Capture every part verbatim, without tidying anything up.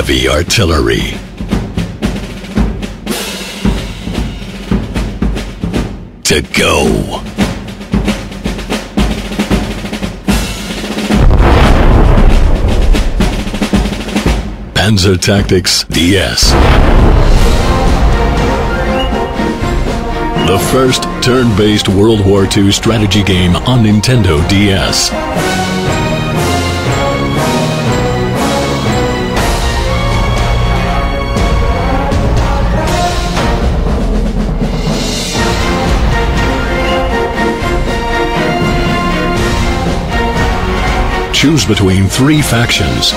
heavy artillery. To go. Panzer-Tactics-D S. The first turn-based World War Two strategy game on Nintendo D S. Choose between three factions: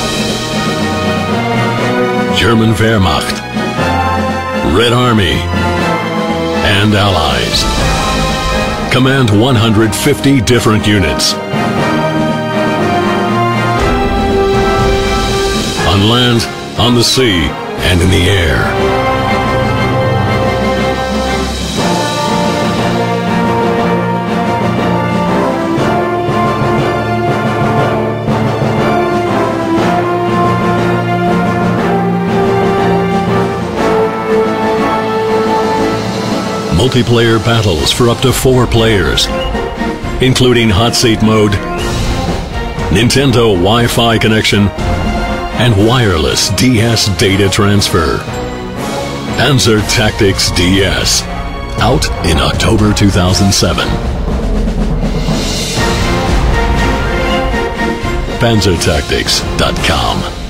German Wehrmacht, Red Army, and Allies. Command one hundred fifty different units. On land, on the sea, and in the air. Multiplayer battles for up to four players, including hot seat mode, Nintendo Wi-Fi connection, and wireless D S data transfer. Panzer-Tactics-D S, out in October two thousand seven. panzer tactics dot com